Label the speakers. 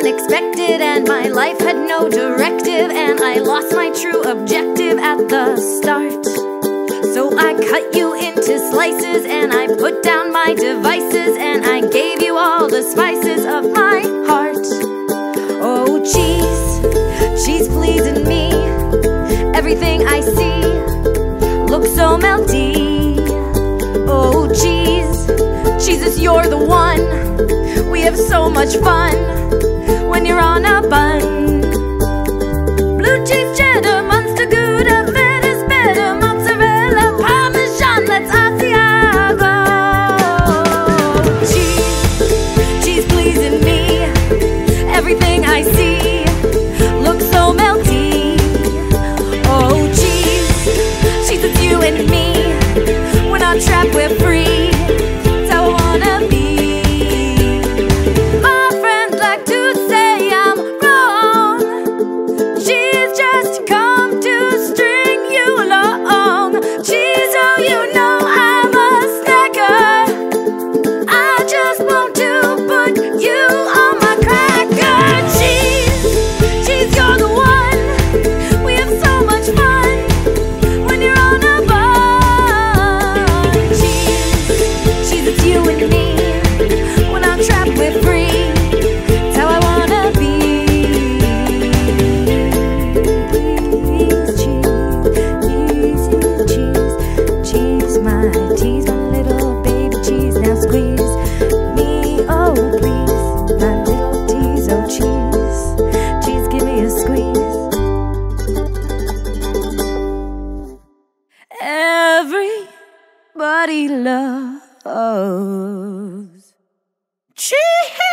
Speaker 1: unexpected, and my life had no directive, and I lost my true objective at the start. So I cut you into slices, and I put down my devices, and I gave you all the spices of my heart. Oh, cheese pleasing me. Everything I see looks so melty. Oh, Jesus, you're the one. We have so much fun when you're on a bun. Blue cheese, cheddar, Munster, Gouda, feta, better, mozzarella, Parmesan, let's Asiago. Cheese pleasing me. Everything I see looks so melty. Oh, cheese, it's you and me. We're not trapped, we're free. That's how I wanna be. My friends like to say I'm wrong. She's just come to string you along. Cheese, oh, you know I'm a snacker. I just want to put you on my cracker. Cheese, you're the one. We have so much fun when you're on a bun. Cheese, it's you and me. We're not trapped, we're free. It's how I wanna be. Cheese, my little baby cheese. Now squeeze me, oh please, my little tease. Oh, cheese, give me a squeeze. Everybody loves cheese.